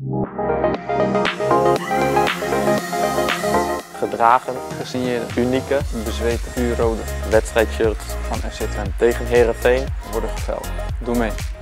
Gedragen, gesigneerde, unieke, bezweten, vuurrode wedstrijdshirts van FC Twente tegen Heerenveen worden geveld. Doe mee.